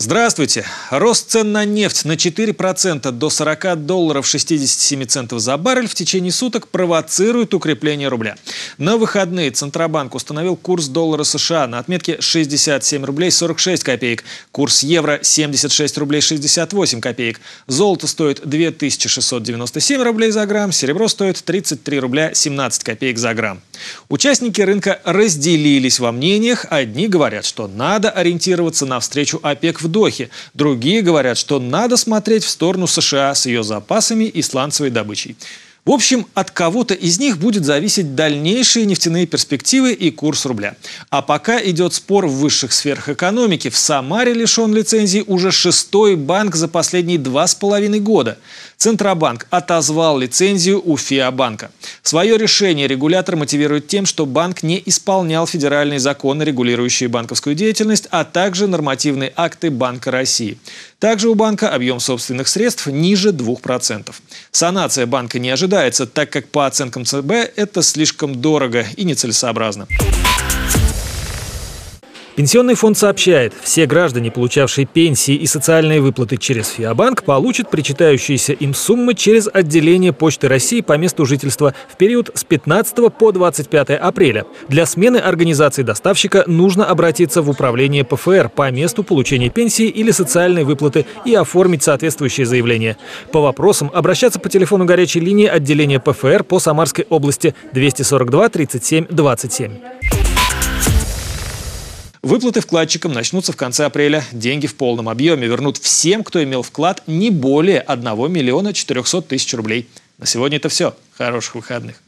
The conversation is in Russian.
Здравствуйте! Рост цен на нефть на 4% до $40 67 центов за баррель в течение суток провоцирует укрепление рубля. На выходные Центробанк установил курс доллара США на отметке 67 рублей 46 копеек, курс евро 76 рублей 68 копеек. Золото стоит 2697 рублей за грамм, серебро стоит 33 рубля 17 копеек за грамм. Участники рынка разделились во мнениях. Одни говорят, что надо ориентироваться на встречу ОПЕК в Дохе. Другие говорят, что надо смотреть в сторону США с ее запасами и сланцевой добычей. В общем, от кого-то из них будет зависеть дальнейшие нефтяные перспективы и курс рубля. А пока идет спор в высших сферах экономики. В Самаре лишен лицензии уже 6-й банк за последние 2,5 года. Центробанк отозвал лицензию у ФИА-банка. Свое решение регулятор мотивирует тем, что банк не исполнял федеральные законы, регулирующие банковскую деятельность, а также нормативные акты Банка России. Также у банка объем собственных средств ниже 2%. Санация банка не ожидается, так как по оценкам ЦБ это слишком дорого и нецелесообразно. Пенсионный фонд сообщает, все граждане, получавшие пенсии и социальные выплаты через ФИА-банк, получат причитающиеся им суммы через отделение Почты России по месту жительства в период с 15 по 25 апреля. Для смены организации доставщика нужно обратиться в управление ПФР по месту получения пенсии или социальной выплаты и оформить соответствующее заявление. По вопросам обращаться по телефону горячей линии отделения ПФР по Самарской области 242 37 27. Выплаты вкладчикам начнутся в конце апреля. Деньги в полном объеме вернут всем, кто имел вклад не более 1 400 000 рублей. На сегодня это все. Хороших выходных.